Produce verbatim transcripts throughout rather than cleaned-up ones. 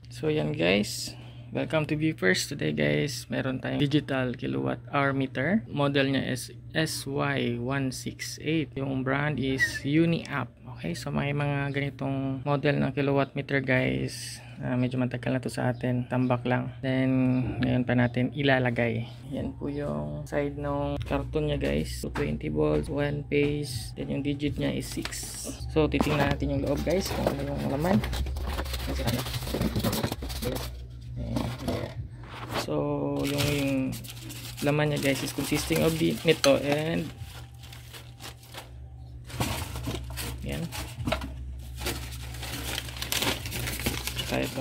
So yan guys, welcome to Viewers. Today guys, meron tayong digital kilowatt hour meter. Model niya is S Y one sixty-eight. Yung brand is U N I-U P. Okay, so may mga ganitong model ng kilowatt meter guys. Uh, medyo matagal na to sa atin, tambak lang. Then ngayon pa natin ilalagay. Yan po yung side ng karton niya guys. So twenty volts, one phase. Then yung digit niya is six. So titingnan natin yung loob guys, kung ano yung laman. So yung, yung laman niya guys is consisting of the nito and yan, saka ito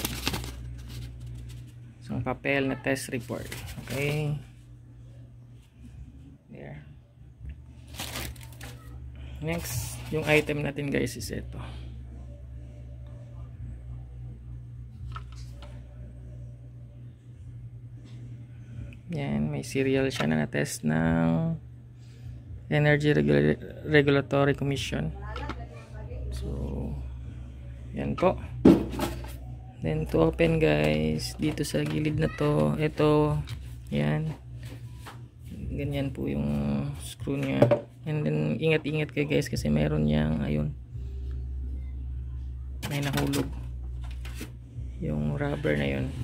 isang papel na test report. Okay, there. Next, yung item natin guys is ito. Yan, may serial siya na na-test ng Energy Regula Regulatory Commission. So, yan po. Then to open guys, dito sa gilid na to, ito, yan. Ganyan po yung screw niya. And then, ingat-ingat kayo guys kasi meron niyang, ayun, may nahulog. Yung rubber na yun.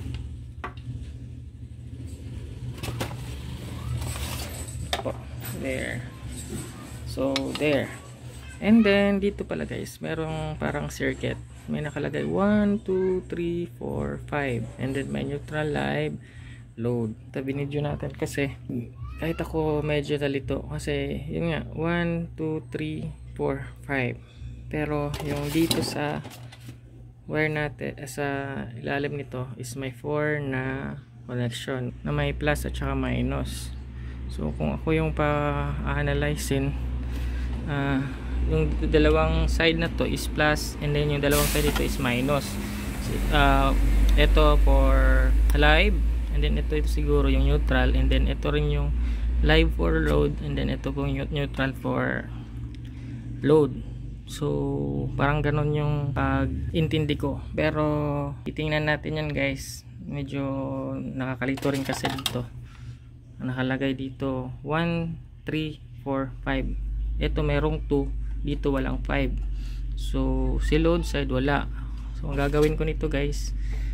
There. So there. And then dito pala guys, merong parang circuit. May nakalagay one, two, three, four, five. And then may neutral, live, load. Tabi video natin kasi kahit ako medyo nalito kasi yun nga one, two, three, four, five. Pero yung dito sa wire natin, sa ilalim nito is may four na connection na may plus at saka minus. So kung ako yung pa-analyzein, uh, yung dalawang side na to is plus and then yung dalawang side ito is minus. Uh, ito for live and then ito, ito siguro yung neutral and then ito rin yung live for load and then ito pong neutral for load. So parang ganon yung pag-intindi ko. Pero titingnan natin yan guys. Medyo nakakalito rin kasi dito. Nakalagay dito one, three, four, five. Ito merong two, dito walang five. So si load side wala. So ang gagawin ko nito guys,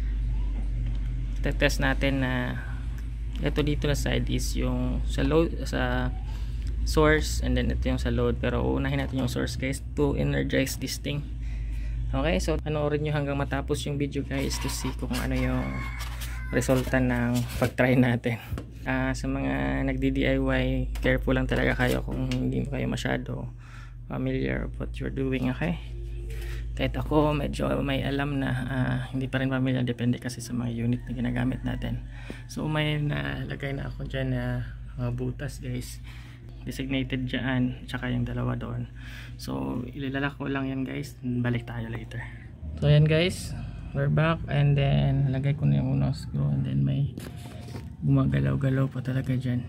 test natin na ito dito na side is yung sa load, sa source, and then ito yung sa load. Pero uunahin natin yung source guys to energize this thing. Okay, so panoorin nyo hanggang matapos yung video guys to see kung ano yung resulta ng pag-try natin. Uh, sa mga nagdi-D I Y, careful lang talaga kayo kung hindi mo kayo masyado familiar with what you're doing. Okay, kahit ako medyo may alam na uh, hindi pa rin familiar, depende kasi sa mga unit na ginagamit natin. So may nalagay na ako dyan na mga butas guys, designated dyan, tsaka yung dalawa doon. So ililalak ko lang yan guys, balik tayo later. So yan guys, we're back and then lagay ko na yung unang screw and then may gumagalaw-galaw pa talaga dyan.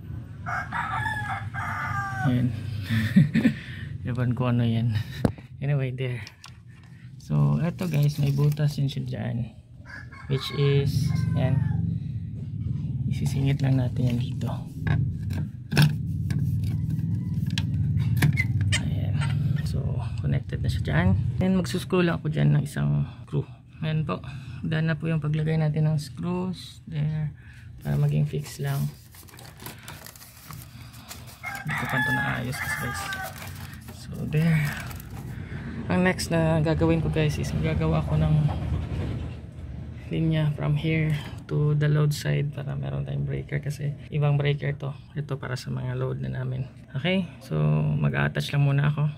Ayan. Ewan ko ano yan. Anyway, there. So eto guys, may butas yun siya dyan, which is yan, isisingit lang natin yan dito. Ayan. So connected na siya dyan. Then magsuscrew lang ako dyan ng isang screw. Ayan po, done na po yung paglagay natin ng screws there, para maging fix lang. Hindi ko pa ito naayos guys. So there. Ang next na gagawin ko guys is gagawa ko ng linya from here to the load side para meron tayong breaker kasi ibang breaker to. Ito para sa mga load na namin. Okay, so mag-attach lang muna ako.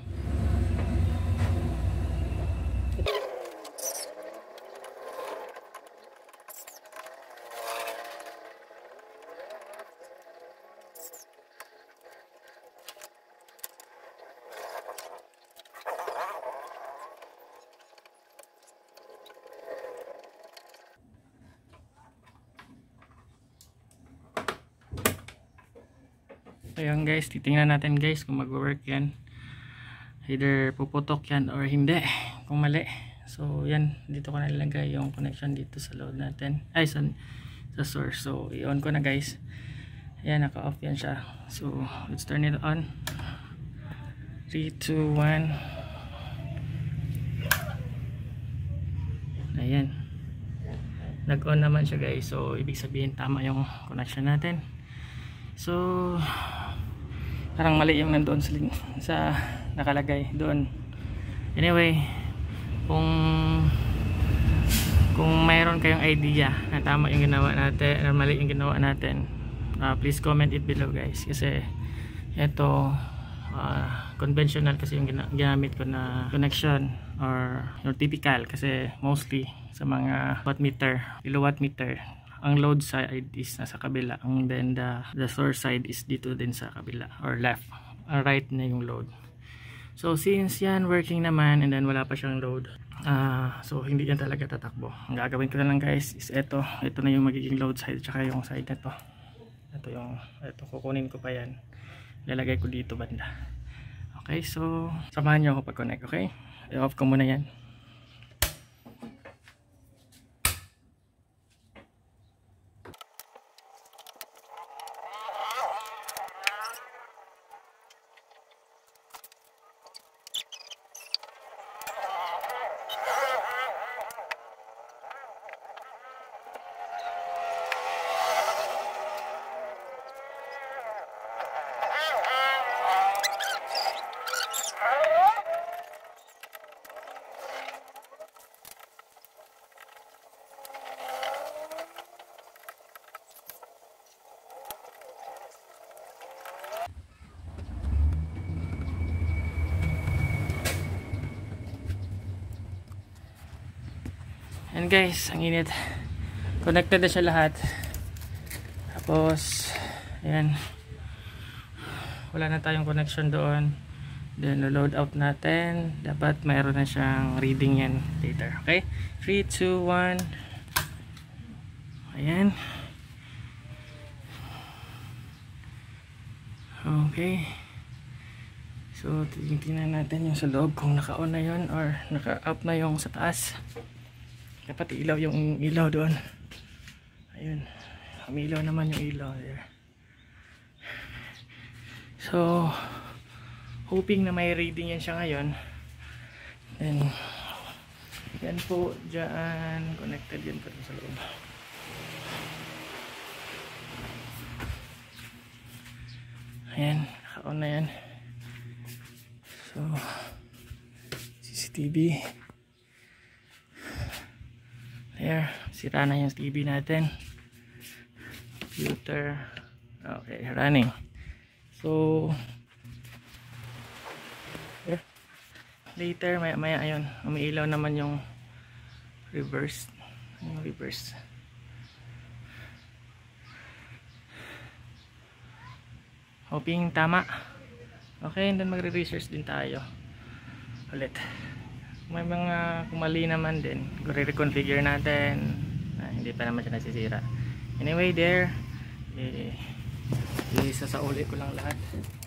Ayan guys, titingnan natin guys kung mag-work yan. Either puputok yan or hindi. Kung mali, So yan, dito ko na nilagay yung connection dito sa load natin, ay sa, sa source. So i-on ko na guys. Ayan, naka off yan siya. So let's turn it on. Three, two, one. Ayan, nag on naman siya guys. So ibig sabihin tama yung connection natin. So parang mali yung nandoon sa, sa nakalagay doon. Anyway, kung kung mayroon kayong idea na tama yung ginawa natin na mali yung ginawa natin, uh, please comment it below guys, kasi ito uh, conventional kasi yung ginamit ko na connection, or yung typical, kasi mostly sa mga watt meter, kilowatt meter, ang load side is nasa kabila, and then the, the source side is dito din sa kabila, or left, or right na yung load. So since yan working naman and then wala pa siyang load, uh, so hindi yan talaga tatakbo. Ang gagawin ko na lang guys is ito, ito na yung magiging load side, tsaka yung side na to. Ito yung, ito kukunin ko pa yan, lalagay ko dito banda. Okay, so samahan nyo ako pag connect. Okay, i-off ko muna yan. And guys, ang init. Connected na siya lahat. Tapos ayan, wala na tayong connection doon. Then load out natin. Dapat mayroon na siyang reading yan later. Okay, three, two, one. Ayan. Okay, so tingnan natin yung sa loob kung naka-on na yun or naka-up na yung sa taas. Dapat ilaw yung ilaw doon. Ayun, umilaw naman yung ilaw there. So hoping na may reading yan siya ngayon. Then yan po dyan, connected yan pa sa loob. Ayan, naka-on na yan. So C C T V there, sira na yung T V natin. Computer, okay, running. So there. Later maya maya ayun, umiilaw naman yung reverse, yung reverse. Hoping tama. Okay, and then magre-research din tayo ulit. May mga kumali naman din, i-reconfigure natin. Ah, hindi pa naman siya nasisira. Anyway there, eh, isasauli ko lang lahat.